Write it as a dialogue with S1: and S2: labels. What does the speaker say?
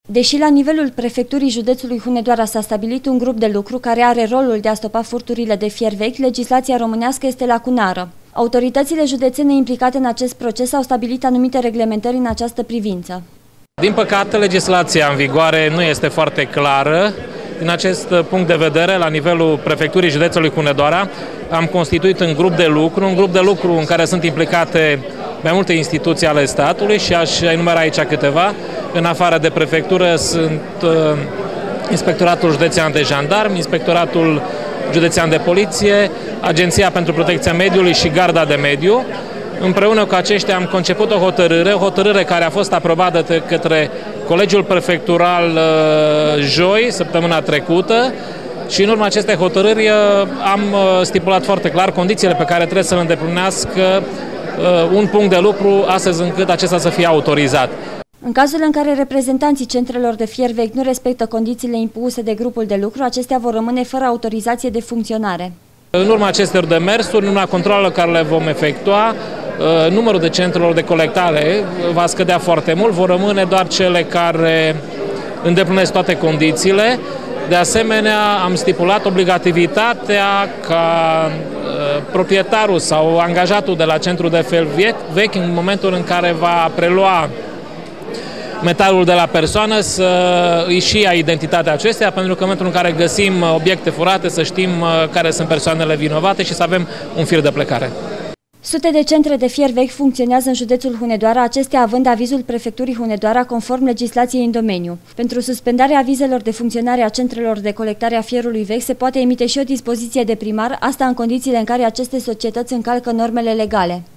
S1: Deși la nivelul prefecturii județului Hunedoara s-a stabilit un grup de lucru care are rolul de a stopa furturile de fier vechi, legislația românească este lacunară. Autoritățile județene implicate în acest proces au stabilit anumite reglementări în această privință.
S2: Din păcate, legislația în vigoare nu este foarte clară. Din acest punct de vedere, la nivelul prefecturii județului Hunedoara, am constituit un grup de lucru în care sunt implicate mai multe instituții ale statului și aș enumera aici câteva. În afară de prefectură sunt Inspectoratul Județean de Jandarmi, Inspectoratul Județean de Poliție, Agenția pentru Protecția Mediului și Garda de Mediu. Împreună cu aceștia am conceput o hotărâre care a fost aprobată de către Colegiul Prefectural joi, săptămâna trecută, și în urma acestei hotărâri am stipulat foarte clar condițiile pe care trebuie să le îndeplinească un punct de lucru astăzi încât acesta să fie autorizat.
S1: În cazul în care reprezentanții centrelor de fier vechi nu respectă condițiile impuse de grupul de lucru, acestea vor rămâne fără autorizație de funcționare.
S2: În urma acestor demersuri, în urma controlelor care le vom efectua, numărul de centrelor de colectare va scădea foarte mult, vor rămâne doar cele care îndeplinesc toate condițiile. De asemenea, am stipulat obligativitatea ca proprietarul sau angajatul de la centru de fier vechi, în momentul în care va prelua metalul de la persoană, să îi și ia identitatea acesteia, pentru că în momentul în care găsim obiecte furate, să știm care sunt persoanele vinovate și să avem un fir de plecare.
S1: Sute de centre de fier vechi funcționează în județul Hunedoara, acestea având avizul prefecturii Hunedoara conform legislației în domeniu. Pentru suspendarea avizelor de funcționare a centrelor de colectare a fierului vechi se poate emite și o dispoziție de primar, asta în condițiile în care aceste societăți încalcă normele legale.